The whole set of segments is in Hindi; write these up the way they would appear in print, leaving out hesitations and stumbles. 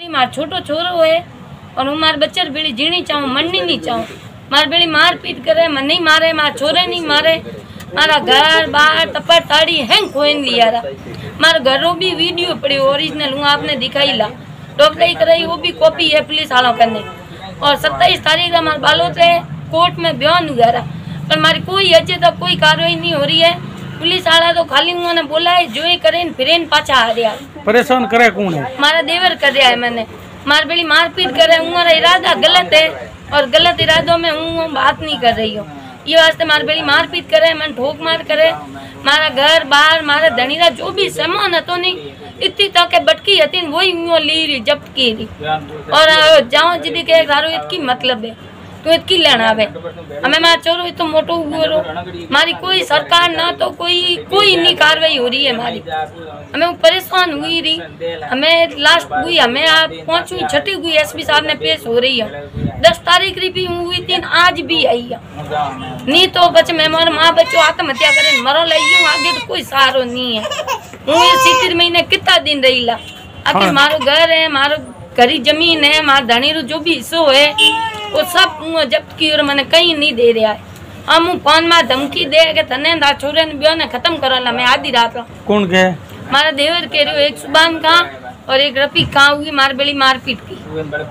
मार छोटो छोरो है और हूँ मार बच्चर बेड़ी जीनी चाहूँ मरनी नहीं चाहूँ। मार बेड़ी मार पीट करे मन नहीं मारे मार छोरे नहीं मारे मारा घर बार तपर ताड़ी हैंग खोइन लिया रहा। मार घरों भी वीडियो पड़ी ओरिजिनल हूँ आपने दिखाई ला डॉक्टरी कराई वो भी कॉपी है पुलिस वालों करने। और 27 तारीख का हमारे बालों से कोर्ट में बयान हुआ रहा पर हमारी कोई अजय तक कोई कार्रवाई नहीं हो रही है। पुलिस वाला तो खाली उन्होंने बोला है जो ही करें फिर पाछा आ रहा। परेशान करे कौन है? मारा देवर कर रहा है मैंने मार बेड़ी मारपीट करे हमारा इरादा गलत है और गलत इरादों में हूँ बात नहीं कर रही हूँ। ये वास्ते मार बेड़ी मारपीट करे मन ठोक मार करे मारा घर बार मारा धनीरा जो भी सामान हतो नहीं इतनी तक बटकी हती वही ली जब्त की रही। और जाओ जिदी के थारो इतकी मतलब है तो इतकी लेना है हमें मार चोरो इतो मोटो हुआ मारी कोई सरकार ना तो कोई नहीं कार्रवाई हो रही है हमारी। हमें परेशान हुई रही हमें लास्ट हुई हमें आप 5वीं 6ठी हुई एसपी साहब ने पेश हो रही है 10 तारीख भी हुई थी आज भी आई है नहीं तो बच मैं मोर माँ बच्चों आत्महत्या करे मरो लगी आगे तो कोई सहारो नहीं है। हूँ ये 70 महीने कितना दिन रही ला आखिर मारो घर है मारो घरी जमीन है मार धनीरू जो भी हिस्सो है वो सब जब्त की और मैंने कहीं नहीं दे रहा है। हम फोन में धमकी दे के तने छोरे ने ब्याह ने खत्म करा मैं आधी रात कौन के मारा देवर कह रहे हो एक सुबान का और एक रफीक का हुई मार बेली मारपीट की।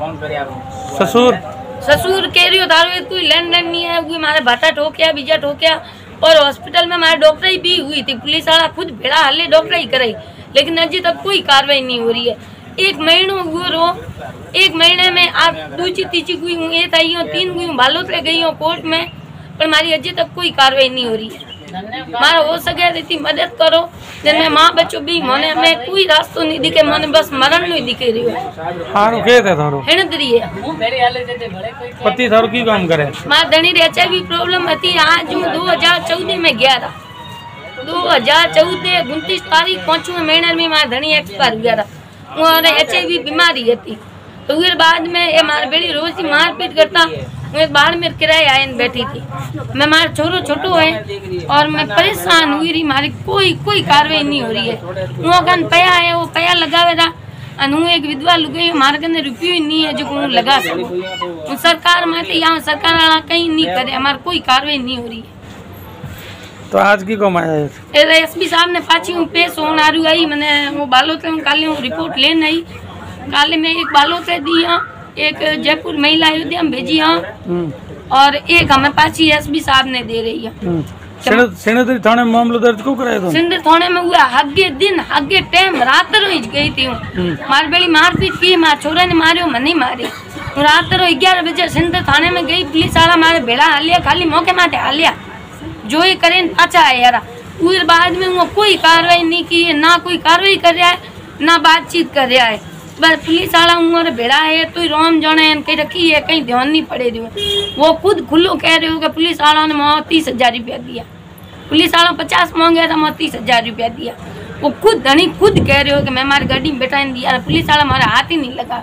ससुर कह रही हो दारू कोई लेन देन नहीं है हुई मारे भाटा ठोकिया बीजा ठोकिया। और हॉस्पिटल में हमारे डॉक्टरी भी हुई थी पुलिस वाला खुद भेड़ा हल्ले डॉक्टरी कराई लेकिन अभी तक कोई कार्रवाई नहीं हो रही है। 1 महीनों हुआ रो 1 महीने में आप दूसरी तीसरी हुई हूँ ये आई हूँ 3 हुई हूँ बालोद ले गई हूँ कोर्ट में पर हमारी अभी तक कोई कार्रवाई नहीं हो रही है। मारा हो सके इतनी मदद करो जिनमें माँ बच्चों भी मोने हमें कोई रास्ता नहीं दिखे मोने बस मरण नहीं दिखे रही है। हारो के थे थारो हेणदरी है पति थारो की काम करे मार धनी रे HIV प्रॉब्लम थी आज हूँ 2014 में गया था 2014 29 तारीख 5वें महीने में मार धनी एक्सपायर हुआ था और HIV बीमारी थी तो फिर बाद में ये मार बेड़ी रोज ही मारपीट करता मैं बाहर में किराए आए बैठी थी मैं मार छोरो छोटो है और मैं परेशान हुई रही मारी कोई कार्रवाई नहीं हो रही है। वो कन पया है वो पया लगावे था अनु एक विधवा लुगाई मार कने रुपयो ही नहीं है जो हूँ लगा सकूँ सरकार में यहाँ सरकार वाला कहीं नहीं करे हमारी कोई कार्रवाई नहीं हो रही है। तो आज की कम आया एसपी साहब ने पाछी हूँ पेश होने आ रही आई मैंने वो बालोद से काले हूँ रिपोर्ट लेने आई काले में एक बालोद से दी हाँ एक जयपुर महिला अयोध्या में भेजी हाँ और एक हमें पाछी एसपी साहब ने दे रही है। सिंदरी थाने में मामला दर्ज क्यों कराया था? सिंदरी थाने में हुआ हगे दिन हगे टाइम रात रोज गई थी मार बेली मारपीट की मार छोरा ने मारियो मन नहीं मारी रात रो 11 बजे सिंदरी थाने में गई पुलिस वाला मारे भेड़ा हालिया खाली मौके माटे हालिया जो ही करें पाछा है यार फिर बाद में वो कोई कार्रवाई नहीं की है ना कोई कार्रवाई कर रहा है ना बातचीत कर रहा है बस पुलिस वाला उम्र भेड़ा है तो रोम जाने कहीं रखी है कहीं ध्यान नहीं पड़े रही वो खुद खुल्लो कह रहे हो कि पुलिस वालों ने मैं 30,000 रुपया दिया पुलिस वालों 50 मांगे था मैं 30,000 रुपया दिया वो खुद धनी खुद कह रहे हो कि मैं हमारी गाड़ी में बैठा दिया पुलिस वाला हमारा हाथ ही नहीं लगा।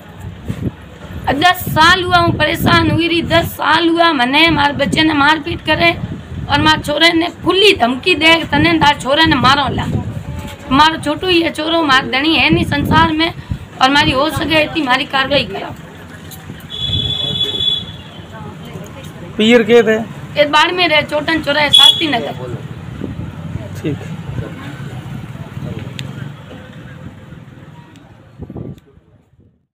10 साल हुआ हूँ परेशान हुई रही 10 साल हुआ मैंने हमारे बच्चे ने मारपीट करे और मारे छोरे ने खुली धमकी दे तने तार छोरे ने मारो ला मारो छोटू ही है छोरो मार धनी है नहीं संसार में और मारी हो सके इतनी मारी कार्रवाई करा। पीर के थे बाड़मेर है चोटन चौराहे शास्त्री नगर। ठीक।